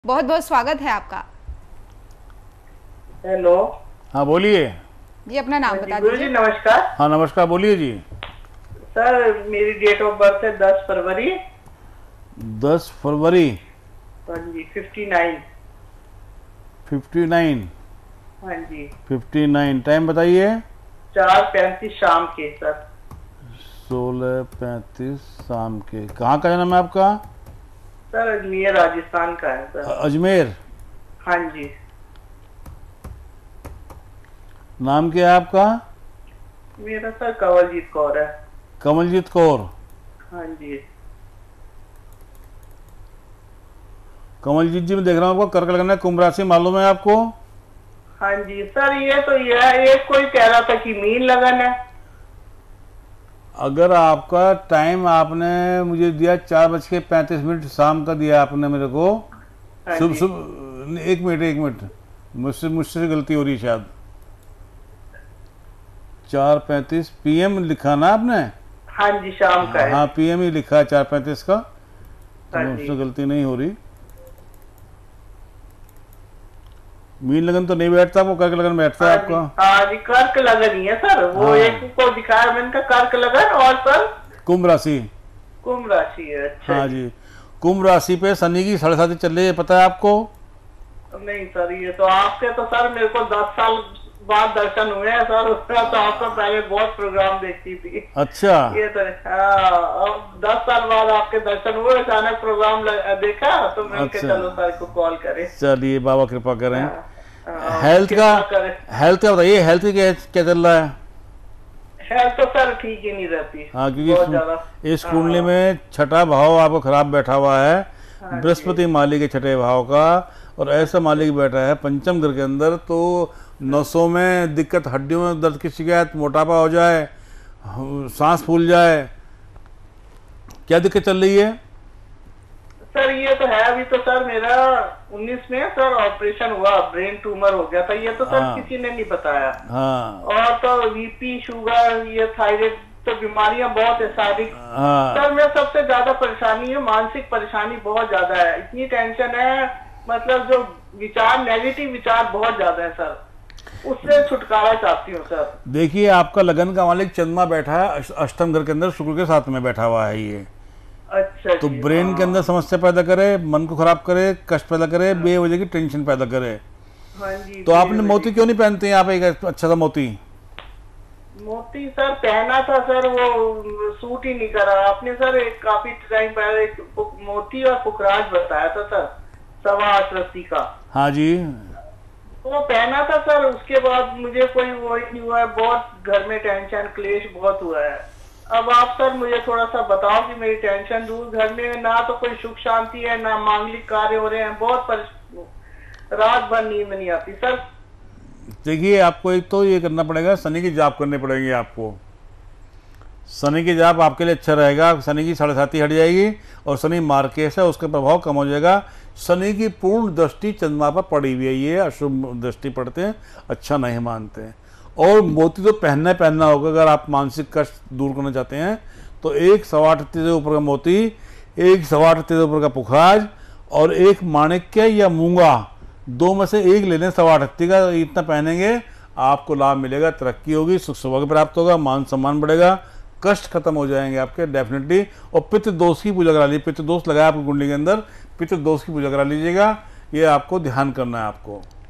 बहुत बहुत स्वागत है आपका। हेलो। हाँ बोलिए। जी अपना नाम बता गुरु जी दीजिए। नमस्कार। हाँ नमस्कार, बोलिए जी। सर मेरी डेट ऑफ बर्थ है 10 फरवरी। 10 फरवरी। हाँ जी 59। 59। हाँ जी 59 टाइम बताइए। 4:35 शाम के सर। 16:35 शाम के। कहाँ का जन्म है आपका? सर अजमेर राजस्थान का है सर। अजमेर। हाँ जी। नाम क्या है आपका? मेरा सर कंवलजीत कौर है। कमलजीत कौर। हाँ जी। कमलजीत जी मैं देख रहा हूँ आपको कर्क लगना है, कुंभ राशि मालूम है आपको? हाँ जी सर ये तो एक कोई कह रहा था कि मीन लगन है। अगर आपका टाइम आपने मुझे दिया 4:35 शाम का दिया आपने मेरे को। हाँ सुबह जी। सुबह एक मिनट मुझसे गलती हो रही है शायद। 4:35 PM लिखा ना आपने? हाँ जी शाम का है। हाँ PM ही लिखा है 4:35 का, तो हाँ मुझसे जी। गलती नहीं हो रही। मीन लगन तो नहीं बैठता, वो कर्क लगन बैठता है हाँ जी। आपका। हाँ जी कर्क लगन ही है सर। वो हाँ। एक को दिखाया मैंने का कर्क लगन और सर कुंभ राशि। कुंभ राशि है। अच्छा हाँ जी। कुंभ राशि पे शनि की 7.5 चल रही है, पता है आपको? नहीं सर ये तो आपके तो सर मेरे को 10 साल बाद दर्शन हुए हैं सर। उसका तो आपका पहले बहुत प्रोग्राम देखती थी। अच्छा। ये तो हाँ अब 10 साल बाद आपके दर्शन हुए, अचानक प्रोग्राम देखा तो मैंने अच्छा। चलो सर को कॉल करें। चलिए बाबा कृपा करें। हेल्थ कृपा का करें। हेल्थ का बताइए, हेल्थ की क्या चल रहा है? हेल्थ तो सर ठीक ही नहीं रहती। हाँ बहुत ज्यादा। क्योंकि इस कुंडली में छठा भाव आपको खराब बैठा हुआ है, हाँ बृहस्पति माली के छठे भाव का, और ऐसा मालिक बैठा है पंचम घर के अंदर, तो नसों में दिक्कत, हड्डियों में दर्द की शिकायत, मोटापा हो जाए, सांस फूल जाए, क्या दिक्कत चल रही है? सर ये तो है अभी तो सर मेरा 19 में सर ऑपरेशन हुआ, ब्रेन ट्यूमर हो गया था। ये तो सर हाँ। किसी ने नहीं बताया। हाँ और तो बीपी शुगर ये थायराइड तो बीमारियां बहुत है शारीरिक। हाँ। सर मैं सबसे ज्यादा परेशानी है, मानसिक परेशानी बहुत ज्यादा है। इतनी टेंशन है, मतलब जो विचार नेगेटिव विचार बहुत ज्यादा है सर, उससे छुटकारा चाहती हूँ सर। देखिए आपका लगन का मालिक चंद्रमा बैठा है अष्टम घर के अंदर, शुक्र के साथ में बैठा हुआ है ये। अच्छा तो जी, ब्रेन के अंदर समस्या पैदा करे, मन को खराब करे, कष्ट पैदा करे, बेवजह की टेंशन पैदा करे। हाँ जी। तो आपने मोती क्यों नहीं पहनते हैं आप, एक अच्छा सा मोती? मोती सर पहना था सर, वो सूट ही नहीं करा। आपने सर एक काफी टाइम पहले एक मोती और पुखराज बताया था सर, 8.25 का। हाँ जी। वो पहना था सर, उसके बाद मुझे कोई वो ही नहीं हुआ है। बहुत घर में टेंशन क्लेश बहुत हुआ है। अब आप सर मुझे थोड़ा सा बताओ कि मेरी टेंशन दूर। घर में ना तो कोई सुख शांति है, ना मांगलिक कार्य हो रहे हैं। बहुत रात भर नींद नहीं आती सर। देखिए आपको एक तो ये करना पड़ेगा, शनि की जाप करनी पड़ेगी आपको। शनि की जाप आपके लिए अच्छा रहेगा। शनि की 7.5 हट जाएगी और शनि मार्केश है, उसका प्रभाव कम हो जाएगा। शनि की पूर्ण दृष्टि चंद्रमा पर पड़ी हुई है, ये अशुभ दृष्टि पड़ते हैं, अच्छा नहीं मानते हैं। और मोती तो पहनना होगा अगर आप मानसिक कष्ट दूर करना चाहते हैं। तो एक 8.25 से ऊपर का मोती, एक 8.25 से ऊपर का पुखराज, और एक माणिक्य या मूंगा, दो में से एक ले लें 8.25 का। इतना पहनेंगे आपको लाभ मिलेगा, तरक्की होगी, सुख सौभाग्य प्राप्त होगा, मान सम्मान बढ़ेगा, कष्ट खत्म हो जाएंगे आपके डेफिनेटली। और पितृ दोष की पूजा करा लीजिए, पितृ दोष लगाया आपकी कुंडली के अंदर, पितृ दोष की पूजा करा लीजिएगा। ये आपको ध्यान करना है आपको।